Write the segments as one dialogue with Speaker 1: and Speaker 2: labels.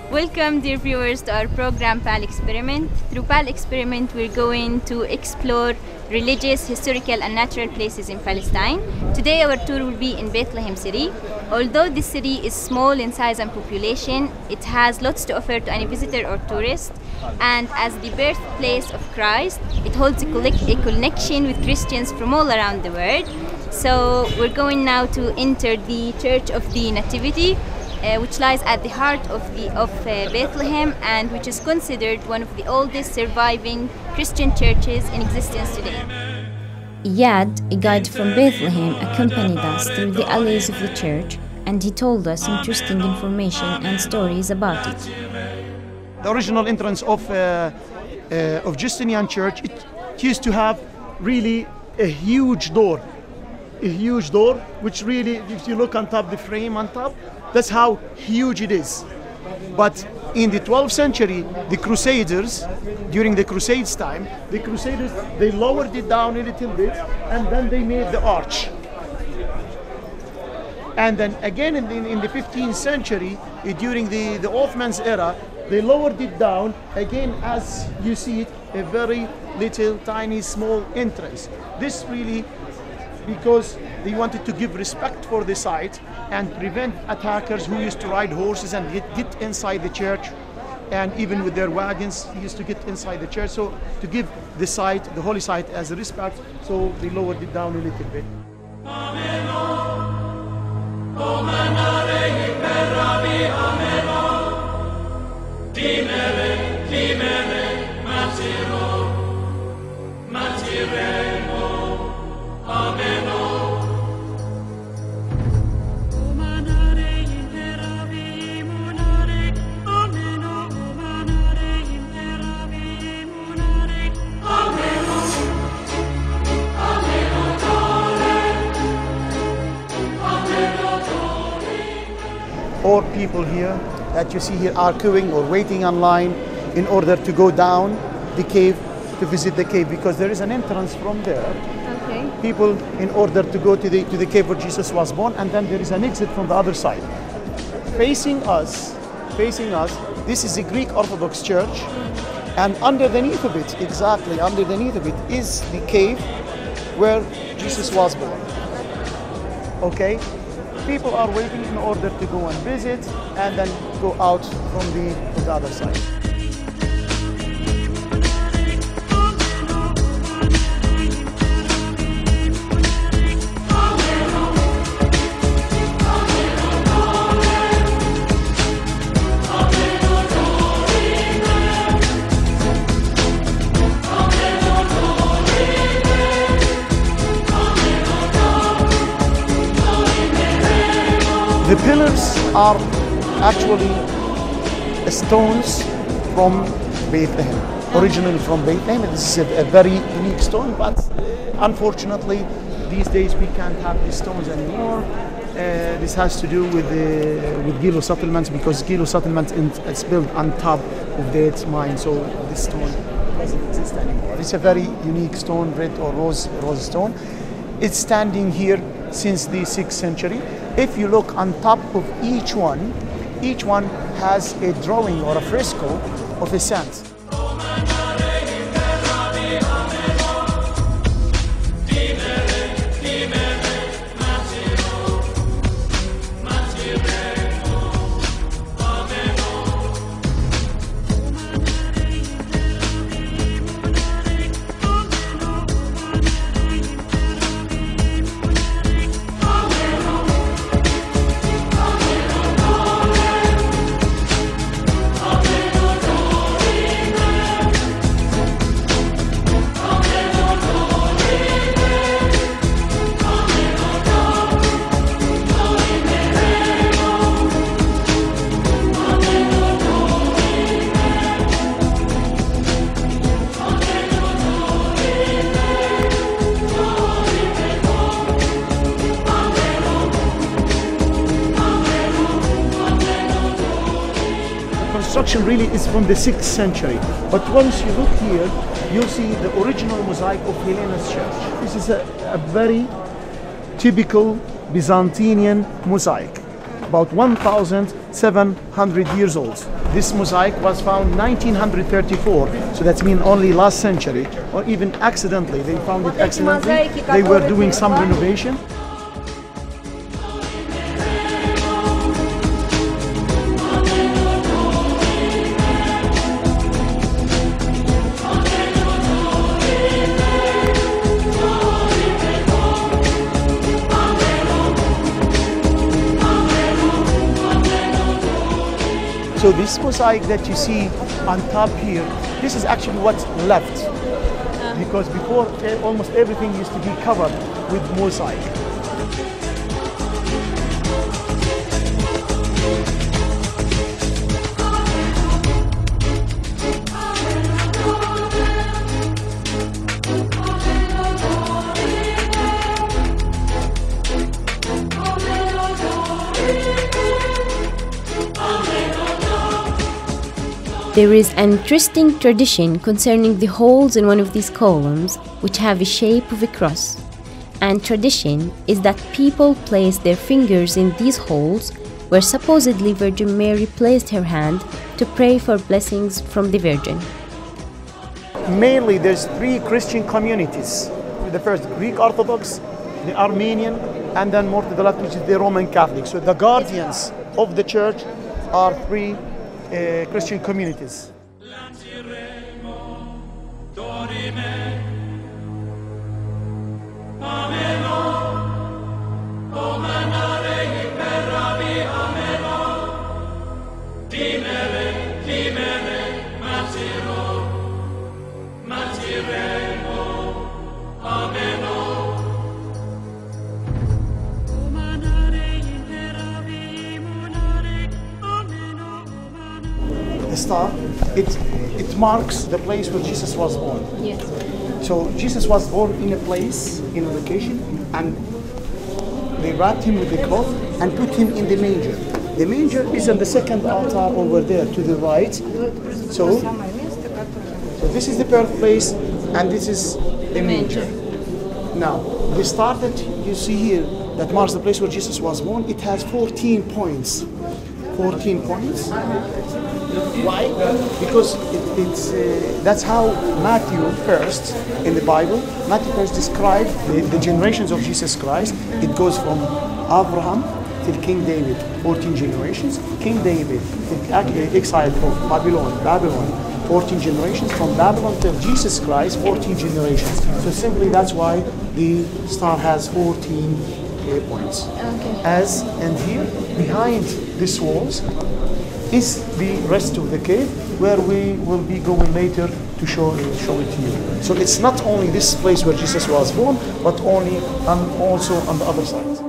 Speaker 1: Welcome, dear viewers, to our program PAL Experiment. Through PAL Experiment, we're going to explore religious, historical, and natural places in Palestine. Today, our tour will be in Bethlehem city. Although this city is small in size and population, it has lots to offer to any visitor or tourist. And as the birthplace of Christ, it holds a connection with Christians from all around the world. So we're going now to enter the Church of the Nativity, which lies at the heart of Bethlehem, and which is considered one of the oldest surviving Christian churches in existence today.
Speaker 2: Iyad, a guide from Bethlehem, accompanied us through the alleys of the church, and he told us interesting information and stories about it.
Speaker 3: The original entrance of Justinian Church, it used to have really a huge door, which really, if you look on top, the frame on top, that's how huge it is. But in the 12th century, the Crusaders, during the Crusades time, they lowered it down a little bit, and then they made the arch. And then again in the 15th century, during the Ottomans era, they lowered it down again, as you see it, a very little, tiny, small entrance. This really, because they wanted to give respect for the site and prevent attackers who used to ride horses and get inside the church, and even with their wagons used to get inside the church. So to give the site, the holy site, as a respect, so they lowered it down a little bit. All people here that you see here are queuing or waiting online in order to go down the cave, to visit the cave, because there is an entrance from there.
Speaker 1: Okay.
Speaker 3: People, in order to go to the cave where Jesus was born, and then there is an exit from the other side. Facing us, this is the Greek Orthodox Church, and underneath of it, exactly underneath of it, is the cave where Jesus was born. Okay? People are waiting in order to go and visit and then go out from the other side. The pillars are actually stones from Bethlehem, originally from Bethlehem. This is a very unique stone, but unfortunately these days we can't have these stones anymore. This has to do with Gilo settlements, because Gilo settlement is built on top of that mine, so this stone doesn't exist anymore. It's a very unique stone, red or rose stone. It's standing here since the 6th century. If you look on top of each one has a drawing or a fresco of a saint. Construction really is from the 6th century, but once you look here, you'll see the original mosaic of Helena's church. This is a very typical Byzantine mosaic. about 1,700 years old. This mosaic was found 1934, so that means only last century, or even accidentally. They found it accidentally. They were doing some renovation. So this mosaic that you see on top here, this is actually what's left. Because before, almost everything used to be covered with mosaic.
Speaker 2: There is an interesting tradition concerning the holes in one of these columns, which have a shape of a cross. And tradition is that people place their fingers in these holes, where supposedly Virgin Mary placed her hand to pray for blessings from the Virgin.
Speaker 3: Mainly, there's three Christian communities. The first, Greek Orthodox, the Armenian, and then more to the left, which is the Roman Catholic. So the guardians of the church are three Christian communities. Star, it marks the place where Jesus was born.
Speaker 2: Yes.
Speaker 3: So Jesus was born in a place, in a location, and they wrapped him with the cloth and put him in the manger. The manger is on the second altar over there to the right. So this is the birthplace, and this is the manger. Now, the star that you see here that marks the place where Jesus was born, it has 14 points. 14 points. Why? Because that's how Matthew first in the Bible, Matthew first described the generations of Jesus Christ. It goes from Abraham till King David, 14 generations. King David, exiled from Babylon, 14 generations. From Babylon till Jesus Christ, 14 generations. So simply that's why the star has 14 points.
Speaker 2: Okay.
Speaker 3: And here, behind these walls, is the rest of the cave, where we will be going later to show it to you. So it's not only this place where Jesus was born, but also on the other side.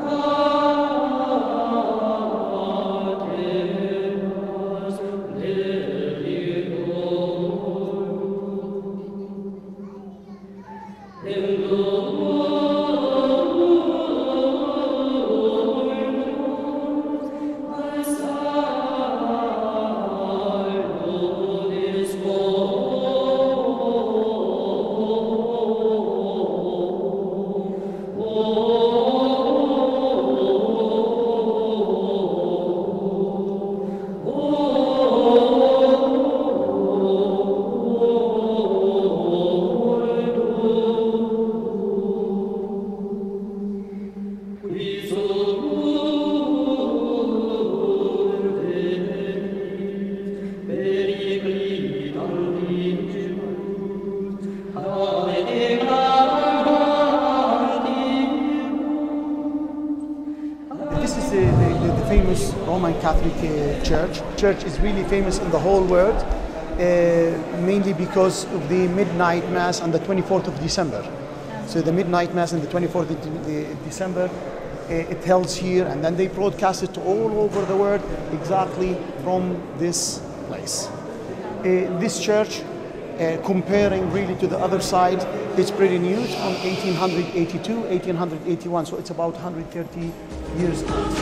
Speaker 3: Famous Roman Catholic Church. Church is really famous in the whole world, mainly because of the midnight mass on the 24th of December. So the midnight mass on the 24th of December, it held here, and then they broadcast it to all over the world, exactly from this place. This church, comparing really to the other side, it's pretty new. It's from 1882, 1881, so it's about 130 years old.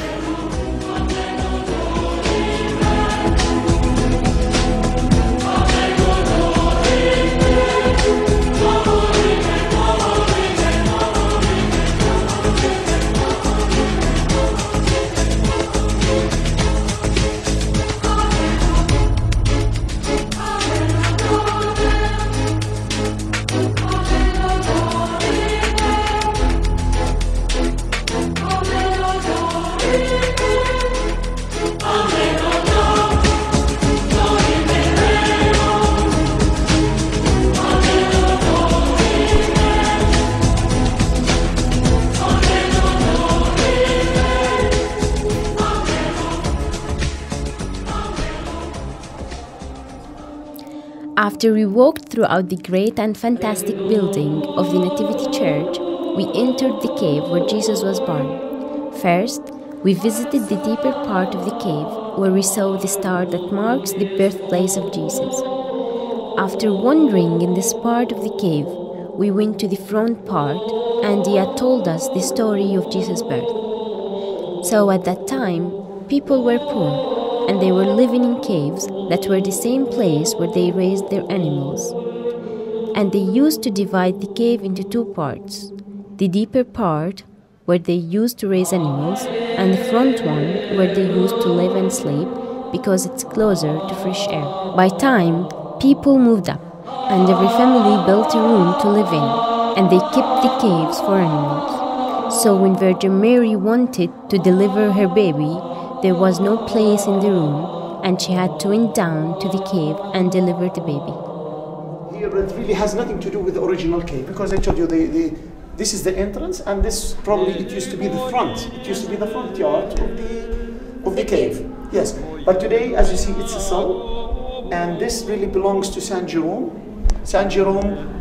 Speaker 2: After we walked throughout the great and fantastic building of the Nativity Church, we entered the cave where Jesus was born. First, we visited the deeper part of the cave where we saw the star that marks the birthplace of Jesus. After wandering in this part of the cave, we went to the front part and he had told us the story of Jesus' birth. So at that time, people were poor and they were living in caves that were the same place where they raised their animals. And they used to divide the cave into two parts, the deeper part where they used to raise animals and the front one where they used to live and sleep because it's closer to fresh air. By time, people moved up and every family built a room to live in and they kept the caves for animals. So when Virgin Mary wanted to deliver her baby, there was no place in the room and she had to went down to the cave and deliver the baby.
Speaker 3: Here it really has nothing to do with the original cave because I told you this is the entrance and this probably it used to be the front. It used to be the front yard of the cave. Yes, but today as you see it's a cell and this really belongs to Saint Jerome. Saint Jerome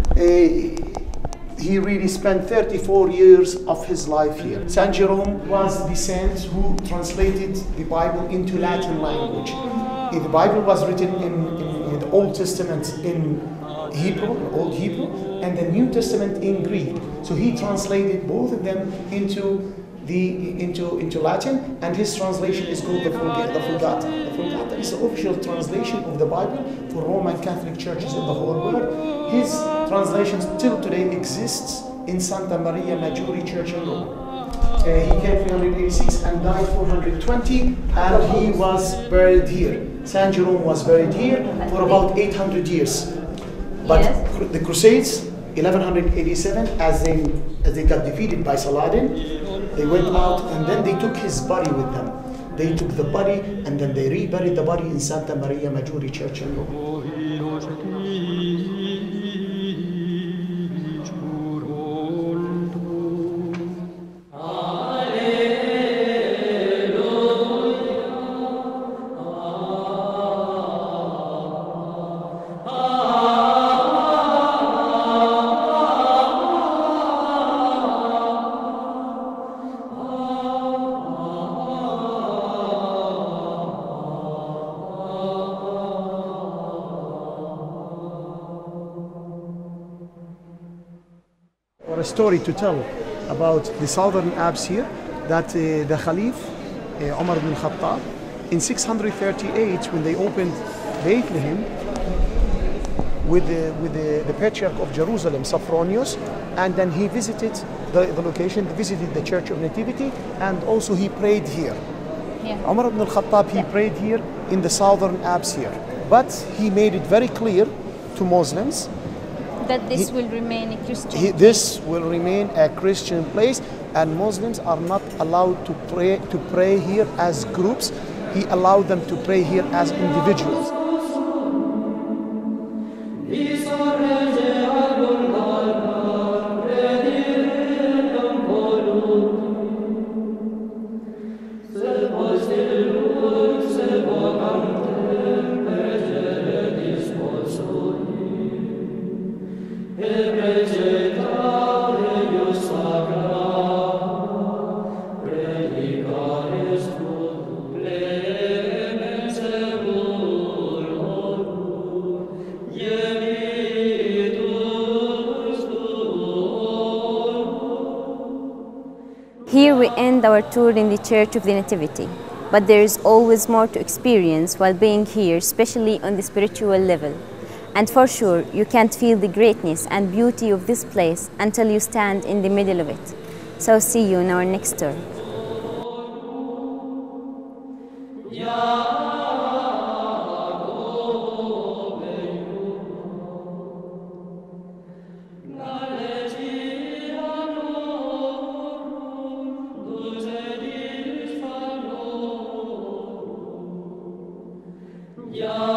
Speaker 3: he really spent 34 years of his life here. Saint Jerome was the saint who translated the Bible into Latin language. The Bible was written in the Old Testament in Hebrew, Old Hebrew, and the New Testament in Greek. So he translated both of them into Latin, and his translation is called the Vulgata. The Vulgata is the official translation of the Bible for Roman Catholic churches in the whole world. His translation still today exists in Santa Maria Maggiore Church in Rome. He came 386 and died 420, and he was buried here. Saint Jerome was buried here for about 800 years. But yes, the Crusades, 1187, as they got defeated by Saladin, they went out and then they took his body with them. They took the body and then they reburied the body in Santa Maria Maggiore Church in Rome. Or a story to tell about the southern Alps here, that the Caliph Umar ibn Khattab in 638, when they opened Bethlehem with the Patriarch of Jerusalem, Sophronius, and then he visited the location, visited the Church of Nativity, and also he prayed here. Yeah. Umar ibn Khattab, he prayed here in the southern Alps here, but he made it very clear to Muslims
Speaker 1: that this will remain a Christian place.
Speaker 3: This will remain a Christian place, and Muslims are not allowed to pray here as groups. He allowed them to pray here as individuals.
Speaker 2: Here we end our tour in the Church of the Nativity, but there is always more to experience while being here, especially on the spiritual level. And for sure, you can't feel the greatness and beauty of this place until you stand in the middle of it. So see you in our next tour.
Speaker 4: Yeah.